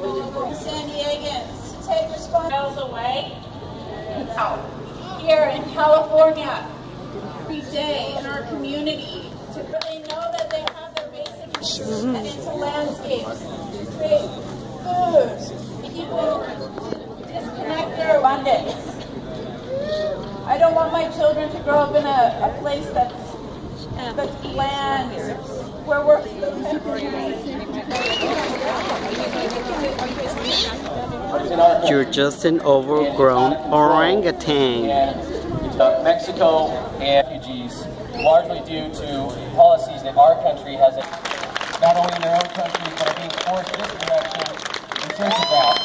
San Diegans to take responsibility away. Here in California, every day in our community, to really know that they have their basic needs and into landscapes, to create food, people disconnect their abundance. I don't want my children to grow up in a place that's bland, where we're You're just an overgrown orangutan. Mexico and refugees, largely due to policies that our country has, not only in their own country, but are being forced this direction in terms of that.